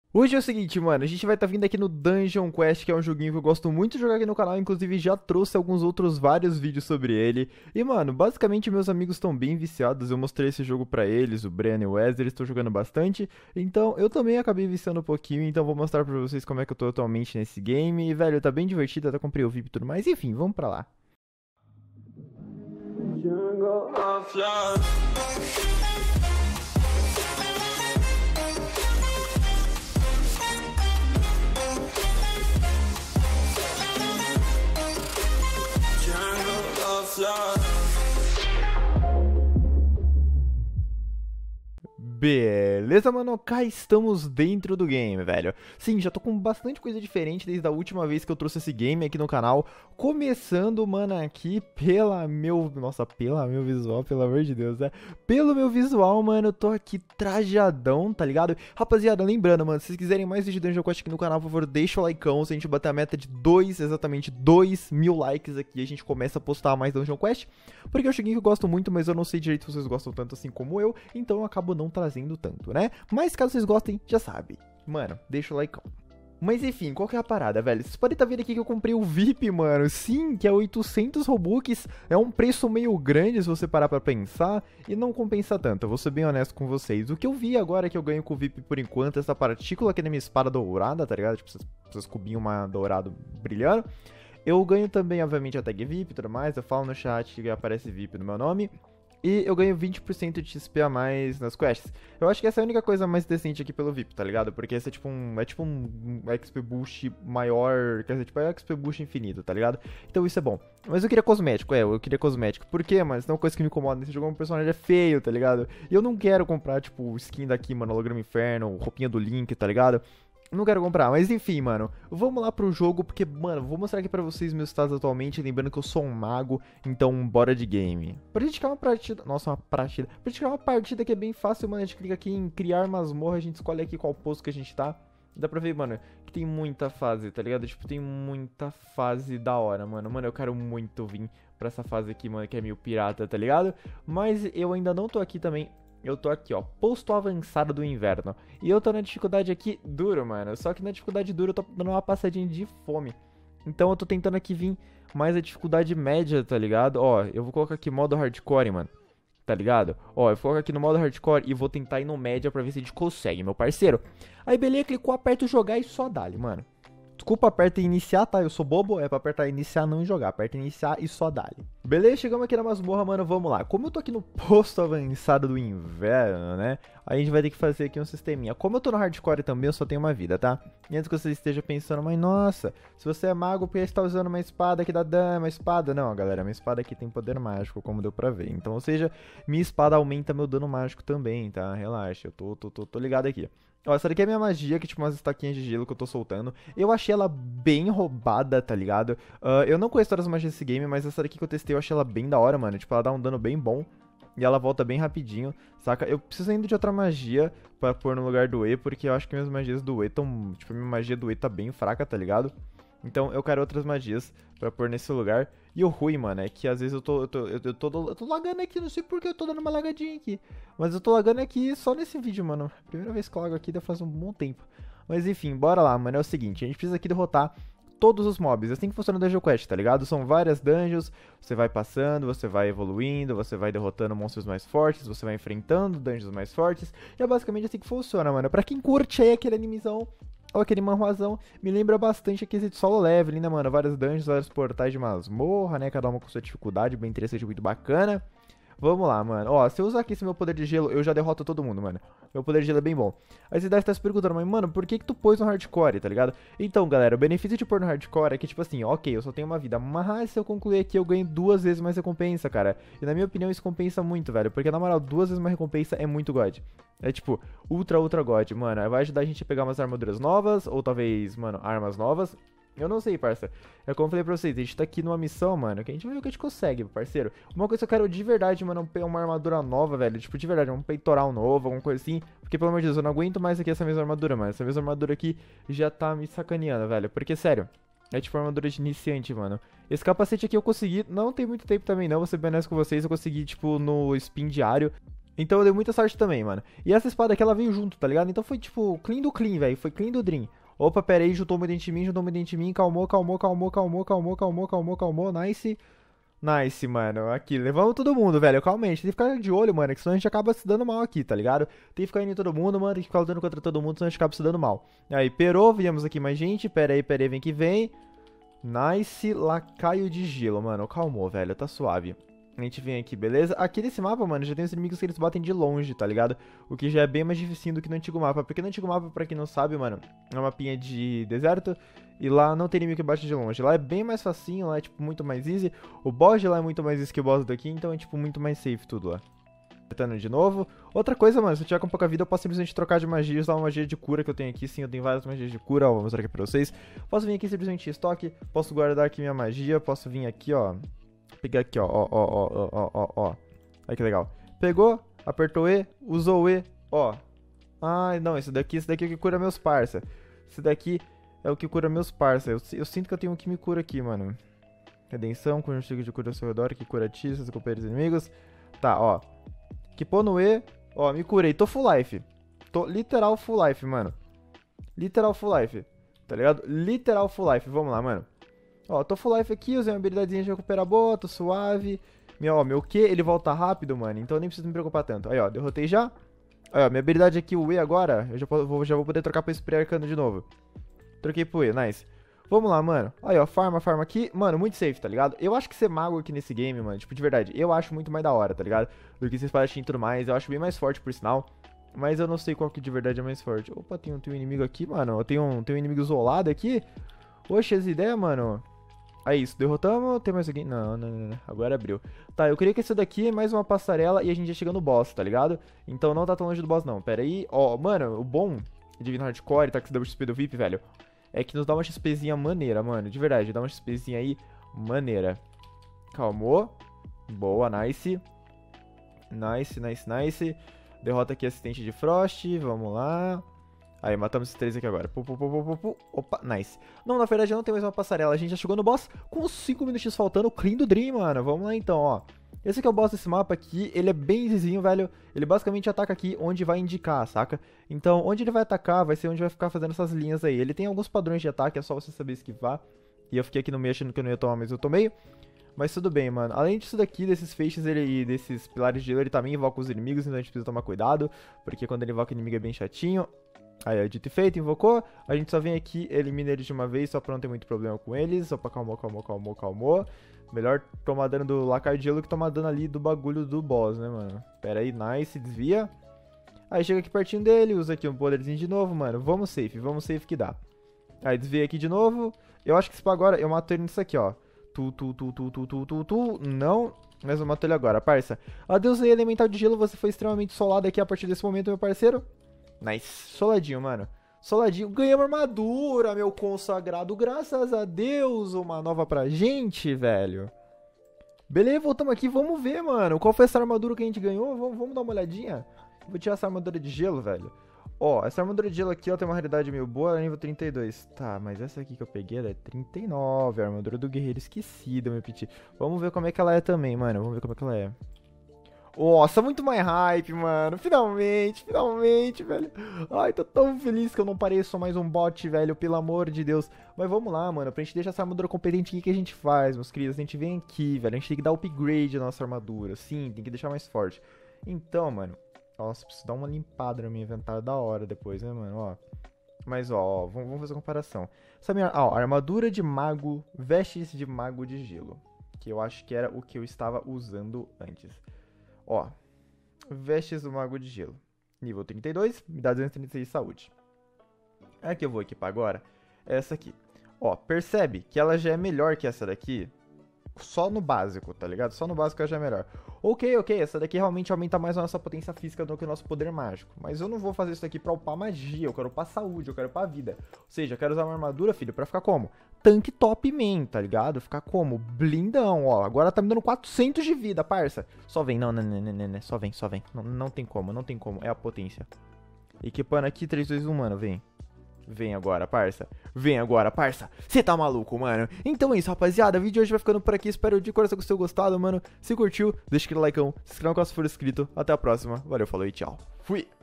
Hoje é o seguinte, mano, a gente vai estar vindo aqui no Dungeon Quest, que é um joguinho que eu gosto muito de jogar aqui no canal, inclusive já trouxe alguns outros vários vídeos sobre ele. E, mano, basicamente meus amigos estão bem viciados, eu mostrei esse jogo pra eles, o Breno e o Wesley, eles estão jogando bastante. Então, eu também acabei viciando um pouquinho, então vou mostrar pra vocês como é que eu tô atualmente nesse game. E, velho, tá bem divertido, até comprei o VIP e tudo mais, enfim, vamos pra lá. Jungle of love. Jungle of love. Beleza, mano? Cá estamos dentro do game, velho. Sim, já tô com bastante coisa diferente desde a última vez que eu trouxe esse game aqui no canal. Começando, mano, aqui pela meu... Nossa, pela meu visual, pelo amor de Deus, né? Pelo meu visual, mano, eu tô aqui trajadão, tá ligado? Rapaziada, lembrando, mano, se vocês quiserem mais vídeo de Dungeon Quest aqui no canal, por favor, deixa o likeão. Se a gente bater a meta de exatamente 2.000 likes aqui, a gente começa a postar mais Dungeon Quest. Porque é um joguinho que eu gosto muito, mas eu não sei direito se vocês gostam tanto assim como eu, então eu acabo não trazendo tanto, né? Mas caso vocês gostem, já sabe. Mano, deixa o like. Mas enfim, qual que é a parada, velho? Vocês podem estar vendo aqui que eu comprei o VIP, mano. Sim, que é 800 Robux. É um preço meio grande se você parar pra pensar. E não compensa tanto, eu vou ser bem honesto com vocês. O que eu vi agora que eu ganho com o VIP por enquanto, essa partícula aqui na minha espada dourada, tá ligado? Tipo, esses cubinhos dourado brilhando. Eu ganho também, obviamente, a tag VIP e tudo mais. Eu falo no chat que aparece VIP no meu nome. E eu ganho 20% de XP a mais nas quests. Eu acho que essa é a única coisa mais decente aqui pelo VIP, tá ligado? Porque esse é tipo um XP boost maior, quer dizer, tipo, é um XP boost infinito, tá ligado? Então isso é bom. Mas eu queria cosmético, eu queria cosmético. Por quê, mano? Isso é uma coisa que me incomoda nesse jogo, é um personagem feio, tá ligado? E eu não quero comprar, tipo, skin daqui, mano, holograma inferno, roupinha do Link, tá ligado? Não quero comprar, mas enfim, mano. Vamos lá pro jogo, porque, mano, vou mostrar aqui pra vocês meus status atualmente. Lembrando que eu sou um mago, então bora de game. Pra gente criar uma partida... Nossa, uma partida. Pra gente criar uma partida que é bem fácil, mano. A gente clica aqui em criar masmorra, a gente escolhe aqui qual posto que a gente tá. Dá pra ver, mano, que tem muita fase, tá ligado? Tipo, tem muita fase da hora, mano. Mano, eu quero muito vir pra essa fase aqui, mano, que é meio pirata, tá ligado? Mas eu ainda não tô aqui também. Eu tô aqui, ó, posto avançado do inverno. E eu tô na dificuldade aqui duro, mano. Só que na dificuldade dura eu tô dando uma passadinha de fome. Então eu tô tentando aqui vir mais a dificuldade média, tá ligado? Ó, eu vou colocar aqui modo hardcore, mano. Tá ligado? Ó, eu vou colocar aqui no modo hardcore e vou tentar ir no média pra ver se a gente consegue, meu parceiro. Aí beleza, clicou, aperta jogar e só dá-lhe, mano. Desculpa, aperta iniciar, tá? Eu sou bobo, é pra apertar iniciar, não jogar. Aperta iniciar e só dá-lhe. Beleza, chegamos aqui na masmorra, mano, vamos lá. Como eu tô aqui no posto avançado do inverno, né? A gente vai ter que fazer aqui um sisteminha. Como eu tô no hardcore também, eu só tenho uma vida, tá? E antes que você esteja pensando, mas nossa, se você é mago, por que você tá usando uma espada que dá dano, uma espada? Não, galera, minha espada aqui tem poder mágico, como deu pra ver. Então, ou seja, minha espada aumenta meu dano mágico também, tá? Relaxa, eu tô ligado aqui. Ó, essa daqui é a minha magia, que é tipo umas estaquinhas de gelo que eu tô soltando. Eu achei ela bem roubada, tá ligado? Eu não conheço todas as magias desse game, mas essa daqui que eu testei eu achei ela bem da hora, mano. Tipo, ela dá um dano bem bom. E ela volta bem rapidinho, saca? Eu preciso ainda de outra magia pra pôr no lugar do E, porque eu acho que minhas magias do E tão... Tipo, a minha magia do E tá bem fraca, tá ligado? Então eu quero outras magias pra pôr nesse lugar. E o ruim, mano, é que às vezes eu tô lagando aqui, não sei porque eu tô dando uma lagadinha aqui. Mas eu tô lagando aqui só nesse vídeo, mano. Primeira vez que eu lago aqui, deve fazer um bom tempo. Mas enfim, bora lá, mano. É o seguinte, a gente precisa aqui derrotar todos os mobs. Assim que funciona o Dungeon Quest, tá ligado? São várias dungeons, você vai passando, você vai evoluindo, você vai derrotando monstros mais fortes, você vai enfrentando dungeons mais fortes. E é basicamente assim que funciona, mano. Pra quem curte aí aquele animizão ou aquele manhuazão, me lembra bastante aquele de solo leveling, né, mano? Várias dungeons, vários portais de masmorra, né? Cada uma com sua dificuldade, bem interessante, muito bacana. Vamos lá, mano. Ó, se eu usar aqui esse meu poder de gelo, eu já derroto todo mundo, mano. Meu poder de gelo é bem bom. Aí você deve estar se perguntando, mas, mano, por que tu pôs no hardcore, tá ligado? Então, galera, o benefício de pôr no hardcore é que, tipo assim, ok, eu só tenho uma vida, mas se eu concluir aqui, eu ganho 2 vezes mais recompensa, cara. E na minha opinião, isso compensa muito, velho. Porque, na moral, 2 vezes mais recompensa é muito God. É, tipo, ultra God, mano. Vai ajudar a gente a pegar umas armaduras novas, ou talvez, mano, armas novas. Eu não sei, parça. É como eu falei pra vocês, a gente tá aqui numa missão, mano, que a gente vai ver o que a gente consegue, parceiro. Uma coisa que eu quero de verdade, mano, é uma armadura nova, velho. Tipo, de verdade, um peitoral novo, alguma coisa assim. Porque, pelo amor de Deus, eu não aguento mais aqui essa mesma armadura, mano. Essa mesma armadura aqui já tá me sacaneando, velho. Porque, sério, é tipo armadura de iniciante, mano. Esse capacete aqui eu consegui, não tem muito tempo também não, vou ser bem honesto com vocês. Eu consegui, tipo, no spin diário. Então eu dei muita sorte também, mano. E essa espada aqui, ela veio junto, tá ligado? Então foi tipo, clean do clean, velho. Foi clean do dream. Opa, pera aí, juntou uma dente em mim, calmou, nice. Nice, mano. Aqui, levamos todo mundo, velho. Calmamente, tem que ficar de olho, mano, que senão a gente acaba se dando mal aqui, tá ligado? Tem que ficar indo em todo mundo, mano, tem que ficar lutando contra todo mundo, senão a gente acaba se dando mal. Aí, perou, viemos aqui mais gente, pera aí, vem que vem. Nice, lacaio de gelo, mano. Calmou, velho, tá suave. A gente vem aqui, beleza? Aqui nesse mapa, mano, já tem os inimigos que eles batem de longe, tá ligado? O que já é bem mais difícil do que no antigo mapa. Porque no antigo mapa, pra quem não sabe, mano, é uma mapinha de deserto. E lá não tem inimigo que bate de longe. Lá é bem mais facinho, lá é, tipo, muito mais easy. O boss de lá é muito mais easy que o boss daqui, então é, tipo, muito mais safe tudo lá. Apertando de novo. Outra coisa, mano, se eu tiver com pouca vida, eu posso simplesmente trocar de magia e usar uma magia de cura que eu tenho aqui. Sim, eu tenho várias magias de cura, ó, vou mostrar aqui pra vocês. Posso vir aqui simplesmente em estoque, posso guardar aqui minha magia, posso vir aqui, ó. Pegar aqui, ó. Olha que legal. Pegou, apertou E, usou o E, ó. Ai, não, esse daqui é o que cura meus parça. Esse daqui é o que cura meus parça. Eu sinto que eu tenho um que me cura aqui, mano. Redenção, conjuntivo de cura ao seu redor, que cura ti, seus companheiros inimigos. Tá, ó. Equipou no E, ó, me curei. Tô full life. Tô literal full life, mano. Literal full life. Tá ligado? Literal full life. Vamos lá, mano. Ó, tô full life aqui, usei uma habilidadezinha de recuperar boa, tô suave. Meu Q, ele volta rápido, mano, então eu nem preciso me preocupar tanto. Aí, ó, derrotei já. Aí, ó, minha habilidade aqui, o E agora, eu já vou poder trocar pra spray arcano de novo. Troquei pro E, nice. Vamos lá, mano. Aí, ó, farma aqui. Mano, muito safe, tá ligado? Eu acho que ser mago aqui nesse game, mano, tipo, de verdade, eu acho muito mais da hora, tá ligado? Do que ser espadachim e tudo mais, eu acho bem mais forte, por sinal. Mas eu não sei qual que de verdade é mais forte. Opa, tem um inimigo aqui, mano. Tem um inimigo isolado aqui. Oxe, essa ideia, mano. Aí, isso, derrotamos, tem mais alguém? Não, agora abriu. Tá, eu queria que esse daqui é mais uma passarela e a gente já chega no boss, tá ligado? Então não tá tão longe do boss não, pera aí. Ó, mano, o bom de vir no hardcore e tá com esse XP do VIP, velho, é que nos dá uma XPzinha maneira, mano, de verdade, dá uma XPzinha aí maneira. Calmou. Boa, nice. Nice. Derrota aqui assistente de Frost, vamos lá. Aí, matamos esses três aqui agora. Opa, nice. Não, na verdade não tem mais uma passarela. A gente já chegou no boss com os 5 minutinhos faltando. Clean do Dream, mano. Vamos lá então, ó. Esse aqui é o boss desse mapa aqui. Ele é bem easyzinho, velho. Ele basicamente ataca aqui onde vai indicar, saca? Então, onde ele vai atacar vai ser onde vai ficar fazendo essas linhas aí. Ele tem alguns padrões de ataque, é só você saber esquivar. E eu fiquei aqui no meio achando que eu não ia tomar, mas eu tomei. Mas tudo bem, mano. Além disso daqui, desses feixes e desses pilares de gelo, ele também invoca os inimigos. Então a gente precisa tomar cuidado. Porque quando ele invoca o inimigo é bem chatinho. Aí, ó, dito e feito, invocou. A gente só vem aqui, elimina eles de uma vez, só pra não ter muito problema com eles. Opa, calmou. Melhor tomar dano do lacaio de gelo que tomar dano ali do bagulho do boss, né, mano? Pera aí, nice, desvia. Aí chega aqui pertinho dele, usa aqui um poderzinho de novo, mano. Vamos safe que dá. Aí desvia aqui de novo. Eu acho que se pá agora, eu mato ele nisso aqui, ó. Não, mas eu mato ele agora, parça. Adeus aí, elemental de gelo, você foi extremamente solado aqui a partir desse momento, meu parceiro. Nice, soladinho, mano. Soladinho, ganhamos armadura, meu consagrado. Graças a Deus, uma nova pra gente, velho. Beleza, voltamos aqui, vamos ver, mano. Qual foi essa armadura que a gente ganhou? Vamos dar uma olhadinha. Vou tirar essa armadura de gelo, velho. Ó, essa armadura de gelo aqui, ó, tem uma raridade meio boa, ela é nível 32. Tá, mas essa aqui que eu peguei, ela é 39. A armadura do guerreiro esquecido, meu piti. Vamos ver como é que ela é também, mano. Vamos ver como é que ela é. Nossa, muito mais hype, mano. Finalmente, velho. Ai, tô tão feliz que eu não pareço mais um bot, velho. Pelo amor de Deus. Mas vamos lá, mano. Pra gente deixar essa armadura competente, o que a gente faz, meus queridos? A gente vem aqui, velho. A gente tem que dar upgrade na nossa armadura. Sim, tem que deixar mais forte. Então, mano. Nossa, preciso dar uma limpada no meu inventário da hora depois, né, mano? Ó. Mas, ó, vamos fazer uma comparação. Essa minha, armadura de mago, vestes de mago de gelo. Que eu acho que era o que eu estava usando antes. Ó, vestes do mago de gelo. Nível 32, me dá 236 de saúde. A que eu vou equipar agora é essa aqui. Ó, percebe que ela já é melhor que essa daqui. Só no básico, tá ligado? Só no básico ela já é melhor. Ok, essa daqui realmente aumenta mais a nossa potência física do que o nosso poder mágico. Mas eu não vou fazer isso aqui pra upar magia, eu quero upar saúde, eu quero upar vida. Ou seja, eu quero usar uma armadura, filho, pra ficar como? Tanque top man, tá ligado? Ficar como? Blindão, ó. Agora tá me dando 400 de vida, parça. Só vem, não, só vem. Não tem como, é a potência. Equipando aqui, 3, 2, 1, mano, vem. Vem agora, parça. Vem agora, parça. Cê tá maluco, mano? Então é isso, rapaziada. O vídeo de hoje vai ficando por aqui. Espero de coração que você tenha gostado, mano. Se curtiu, deixa aquele likeão. Se inscreva no canal se for inscrito. Até a próxima. Valeu, falou e tchau. Fui.